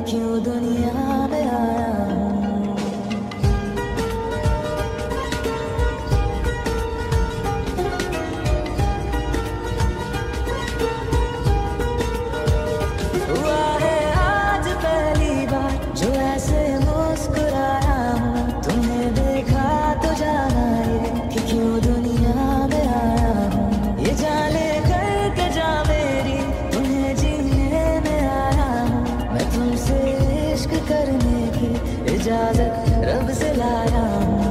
क्यों दुनिया में आया हूँ। हुआ है आज पहली बार जो ऐसे मुस्कुराया हूँ। तुम्हें देखा तो जाना ये कि क्यों दुनिया में आया हूँ। ये जाने करके जा मेरी तुम्हें जीने में आया हूँ। मैं तुमसे इश्क करने की इजाजत रब से लाया हूँ।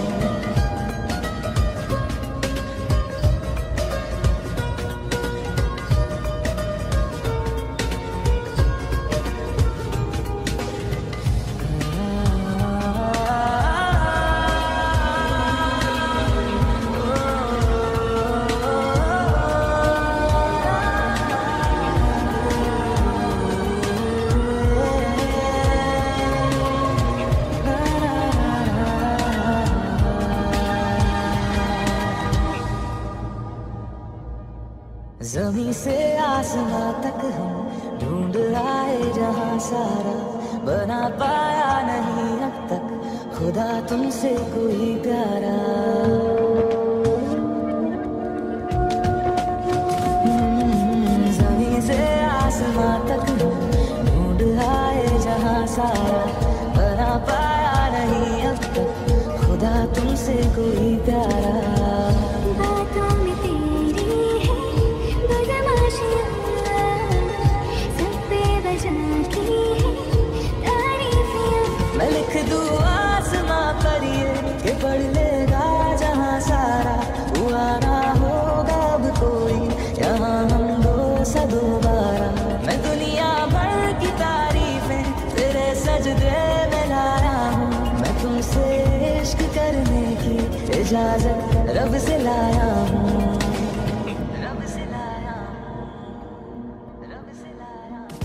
ज़मीं से आसमां तक हम ढूंढ आए जहां सारा, बना पाया नहीं अब तक खुदा तुमसे कोई प्यारा। ज़मीं से आसमां तक हम ढूंढ आए जहां सारा, बना पाया नहीं अब तक खुदा तुमसे कोई प्यारा। मैं लिख दूँ आसमां पर ये कि पढ़ लेगा जहाँ सारा, हुआ ना होगा अब कोई यहाँ हम दो सा दोबारा। मैं दुनिया भर की तारीफें तेरे सजदे में लाया हूँ। मैं तुमसे इश्क करने की इजाजत रब से लाया हूँ। रब से लाया हूँ, रब से लाया हूँ।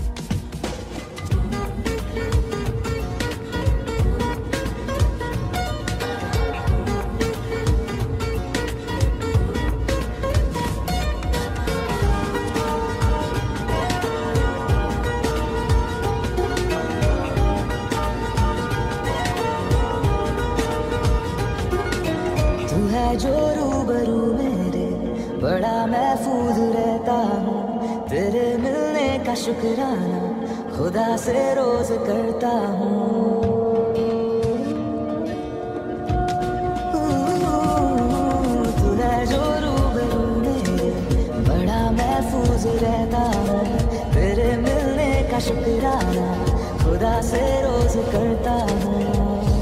तू है जो रूबरू मेरे बड़ा महफूज रहता हूँ। तेरे मिलने का शुक्राना खुदा से रोज करता हूँ। तू है जो रूबरू मेरे बड़ा महफूज रहता हूँ। तेरे मिलने का शुक्राना खुदा से रोज करता हूँ।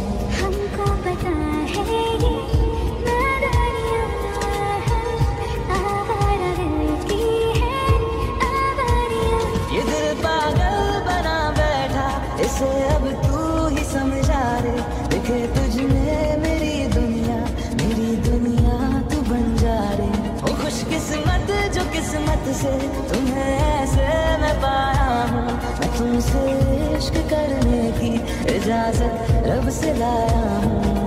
इसे अब तू ही समझा रे, दिखे तुझमें मेरी दुनिया तू बन जा रे। ओ खुशकिस्मत जो किस्मत से तुम्हें ऐसे मैं पाया हूँ। मैं तुमसे इश्क करने की इजाजत रब से लाया हूँ।